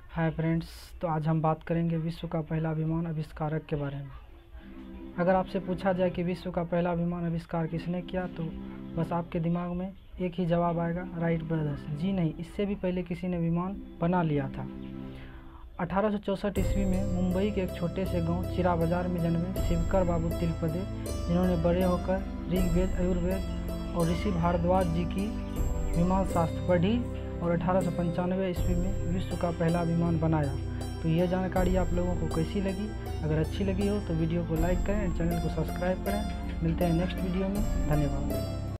Hi friends, तो आज हम बात करेंगे विश्व का पहला विमान आविष्कारक के बारे में। अगर आपसे पूछा जाए कि विश्व का पहला विमान आविष्कार किसने किया, तो बस आपके दिमाग में एक ही जवाब आएगा, राइट ब्रदर्स। जी नहीं, इससे भी पहले किसी ने विमान बना लिया था। 1864 ईस्वी में मुंबई के एक छोटे से गांव चिरा बाजार में जन्मे शिवकर बाबू तिलपदे, जिन्होंने बड़े होकर ऋग्वेद, आयुर्वेद और ऋषि भारद्वाज जी की विमान शास्त्र पढ़ी और 1895 ईस्वी में विश्व का पहला विमान बनाया। तो ये जानकारी आप लोगों को कैसी लगी? अगर अच्छी लगी हो तो वीडियो को लाइक करें, चैनल को सब्सक्राइब करें। मिलते हैं नेक्स्ट वीडियो में। धन्यवाद।